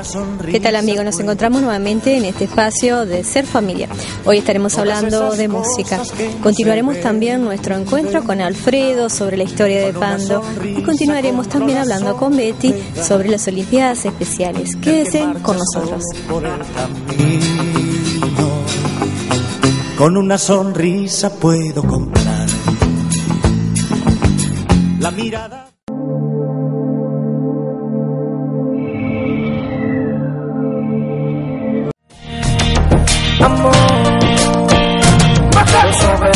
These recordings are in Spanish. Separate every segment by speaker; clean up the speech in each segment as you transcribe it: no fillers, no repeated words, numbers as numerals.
Speaker 1: ¿Qué tal, amigos? Nos encontramos nuevamente en este espacio de Ser Familia. Hoy estaremos hablando de música. Continuaremos también nuestro encuentro con Alfredo sobre la historia de Pando y continuaremos también hablando con Betty sobre las Olimpiadas Especiales. Quédense con nosotros.
Speaker 2: Con una sonrisa puedo comprar la mirada.
Speaker 3: Amor, quiero saber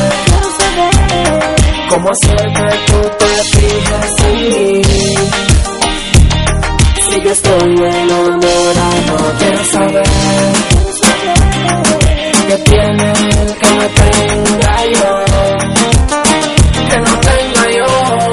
Speaker 3: cómo hacer que tú te fijes en mí. Si yo estoy enamorado, quiero saber qué tiene el que me tenga yo, que no tenga yo.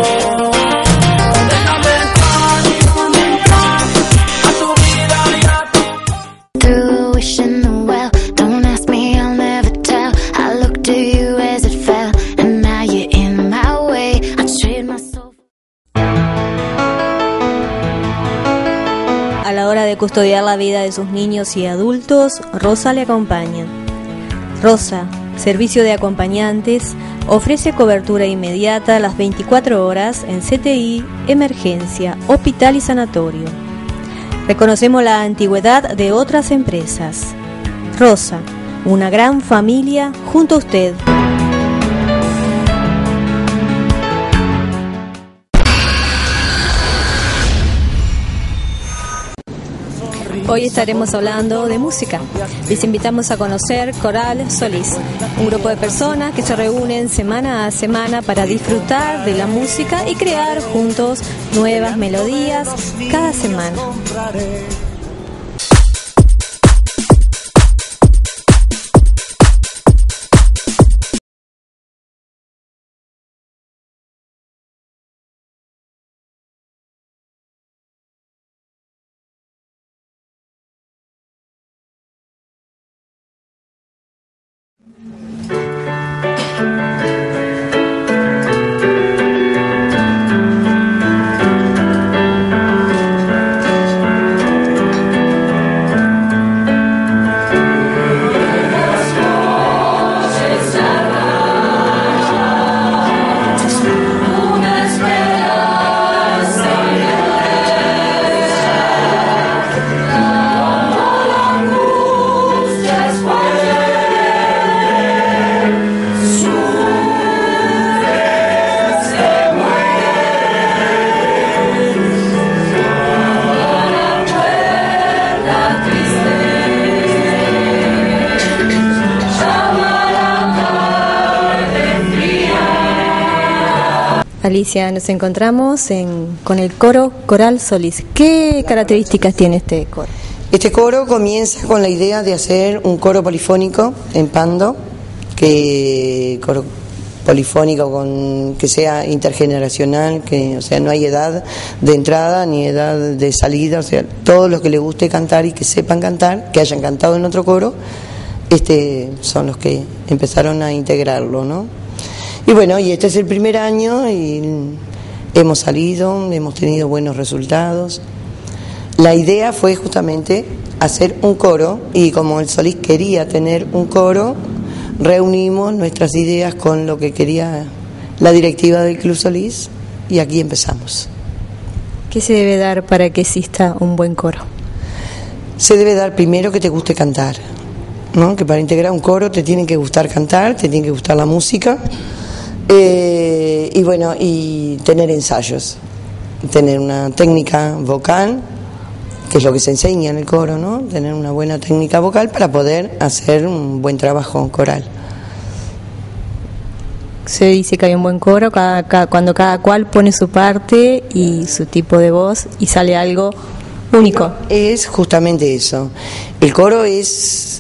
Speaker 3: Déjame entrar a tu vida y a tu...
Speaker 4: Through a wish in the well, don't ask me, I'll never tell. I looked to you as it fell, and now you're in my way. I trade my soul.
Speaker 1: A la hora de custodiar la vida de sus niños y adultos, Rosa le acompaña. Rosa, servicio de acompañantes, ofrece cobertura inmediata las 24 horas en CTI, emergencia, hospital y sanatorio. Reconocemos la antigüedad de otras empresas. Rosa, una gran familia junto a usted. Hoy estaremos hablando de música. Les invitamos a conocer Coral Solís, un grupo de personas que se reúnen semana a semana para disfrutar de la música y crear juntos nuevas melodías cada semana. Alicia, nos encontramos con el coro Coral Solís. ¿Qué características tiene este coro?
Speaker 5: Este coro comienza con la idea de hacer un coro polifónico en Pando, coro polifónico que sea intergeneracional, que, o sea, no hay edad de entrada ni edad de salida, o sea, todos los que les guste cantar y que sepan cantar, que hayan cantado en otro coro, son los que empezaron a integrarlo, ¿no? Y bueno, y este es el primer año y hemos salido, hemos tenido buenos resultados. La idea fue justamente hacer un coro y como el Solís quería tener un coro, reunimos nuestras ideas con lo que quería la directiva del Club Solís y aquí empezamos.
Speaker 1: ¿Qué se debe dar para que exista un buen coro?
Speaker 5: Se debe dar primero que te guste cantar, ¿no? Que para integrar un coro te tiene que gustar cantar, te tiene que gustar la música. Y bueno, y tener ensayos, tener una técnica vocal, que es lo que se enseña en el coro, ¿no? Tener una buena técnica vocal para poder hacer un buen trabajo coral.
Speaker 1: Se dice que hay un buen coro cuando cada cual pone su parte y su tipo de voz y sale algo único.
Speaker 5: Es justamente eso. El coro es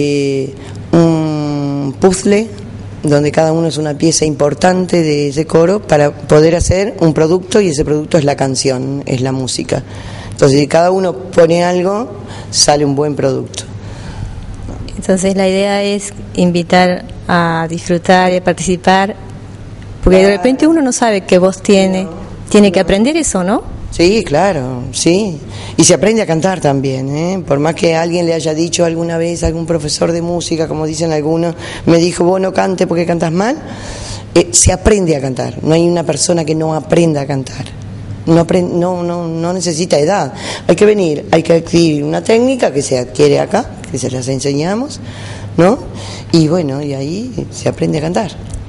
Speaker 5: un puzzle donde cada uno es una pieza importante de ese coro para poder hacer un producto, y ese producto es la canción, es la música. Entonces, si cada uno pone algo, sale un buen producto.
Speaker 1: Entonces, la idea es invitar a disfrutar y a participar, porque de repente uno no sabe qué voz tiene que aprender eso, ¿no?
Speaker 5: Sí, claro, sí. Y se aprende a cantar también, ¿eh? Por más que alguien le haya dicho alguna vez, algún profesor de música, como dicen algunos, me dijo, vos no cantes porque cantas mal, se aprende a cantar. No hay una persona que no aprenda a cantar. No necesita edad. Hay que venir, hay que adquirir una técnica que se adquiere acá, que se las enseñamos, ¿no? Y bueno, y ahí se aprende a cantar.